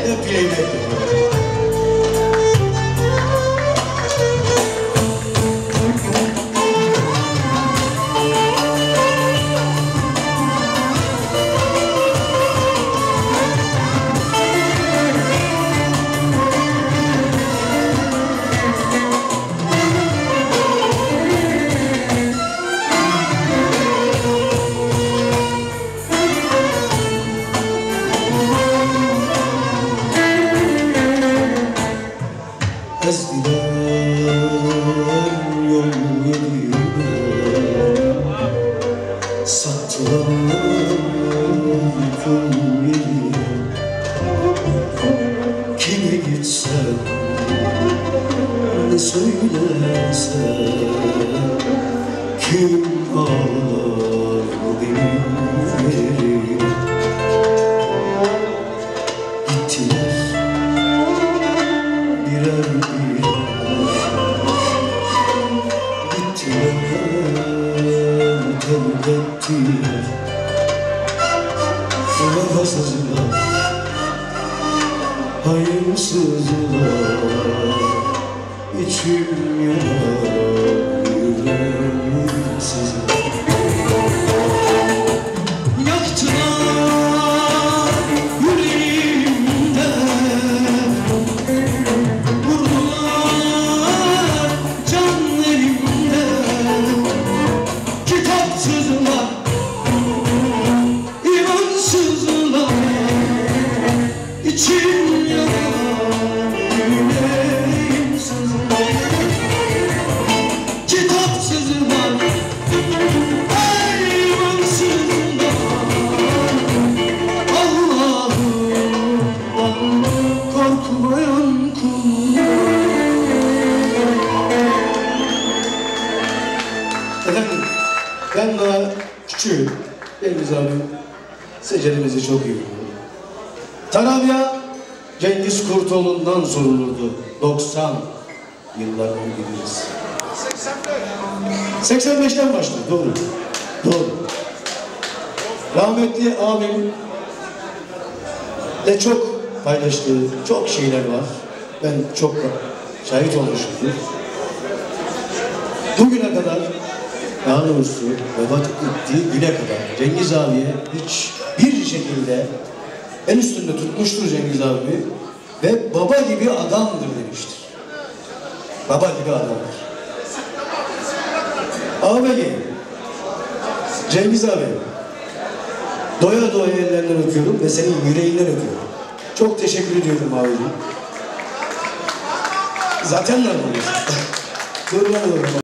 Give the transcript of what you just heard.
playback. Eskiden yol yerine sattılar kul yerine. Kime gitsem ne söylesem, kim ağlar benim yerime. Gittiler birer birer, gittiler terk ettiler. Vefasızlar, hayırsızlar, içim yanar, yüreğim sızlar. İçim yanar, yüreğim sızlar. Kitapsızlar, hayvansızlar. Allah'ından korkmayan kul. Efendim, ben daha küçüğüm. Cengiz abim seceremizi çok iyi biliyor. Tarabya Cengiz Kurtoğlu'ndan sorulurdu. 90 yıllarını biliriz. 85'ten başladı, doğru. Doğru. Rahmetli abim de çok paylaştığı çok şeyler var. Ben çok şahit olmuşumdur. Bugüne kadar, daha doğrusu vefat ettiği güne kadar Cengiz abiye hiçbir şekilde en üstünde tutmuştur Cengiz abi ve baba gibi adamdır demiştir. Baba gibi adamdır. Ağabey, Cengiz abi, doya doya ellerinden öpüyorum ve senin yüreğinden öpüyorum. Çok teşekkür ediyorum abiciğim. Zaten ne yapıyorsun? Durma.